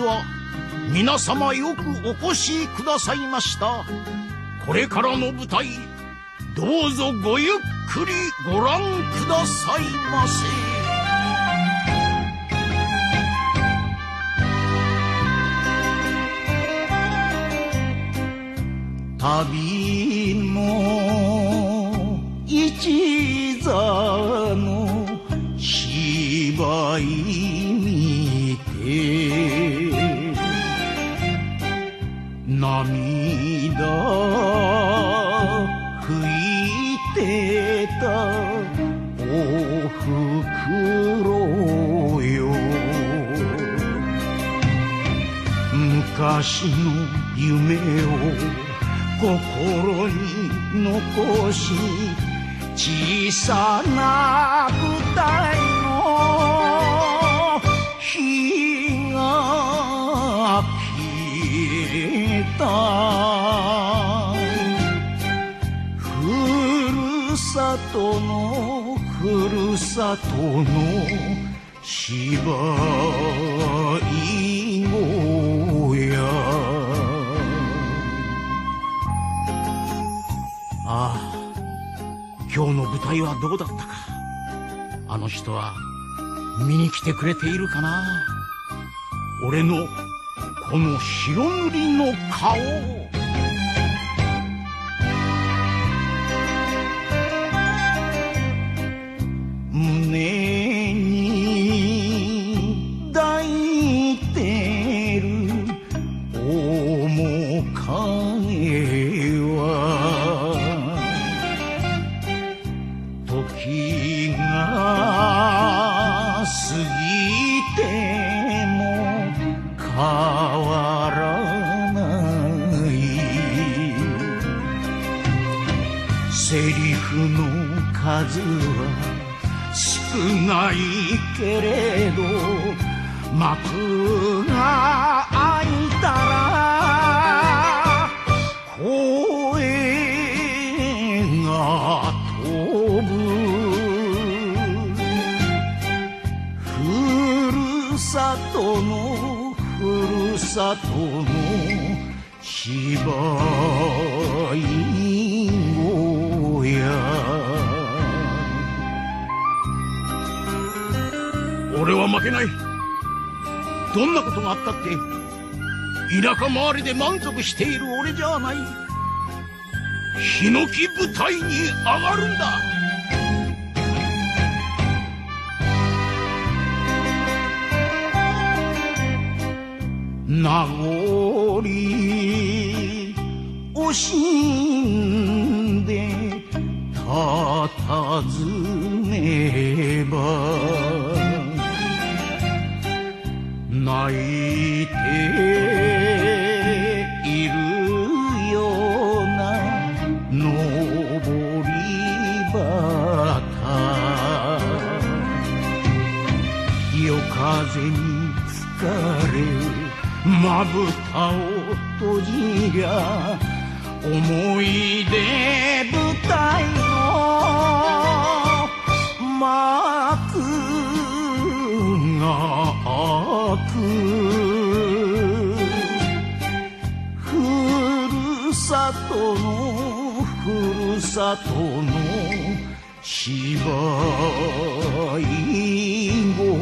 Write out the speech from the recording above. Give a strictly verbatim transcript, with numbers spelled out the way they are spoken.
は皆様よくお越しくださいました。これからの舞台、どうぞごゆっくりご覧くださいませ。旅の一座の芝居見て涙拭いてたおふくろよ。昔の夢を心に残し、小さな舞台の火が消えた。ふるさとのふるさとの芝居小屋。ああ、今日の舞台はどうだったか。あの人は見に来てくれているかな。俺のこの白塗りの顔。胸に抱いてる面影は時が過ぎても変わらない。セリフの数は少ないけれど、幕が開いたら声が飛ぶ。ふるさとのふるさとの芝居小屋。俺は負けない。どんなことがあったって田舎回りで満足している俺じゃない。ヒノキ舞台に上がるんだ。名残惜しんでたたずねば、泣いているような登り旗、夜風に吹かれまぶたを閉じりゃ、思い出舞台の幕が開く。ふるさとのふるさとの芝居小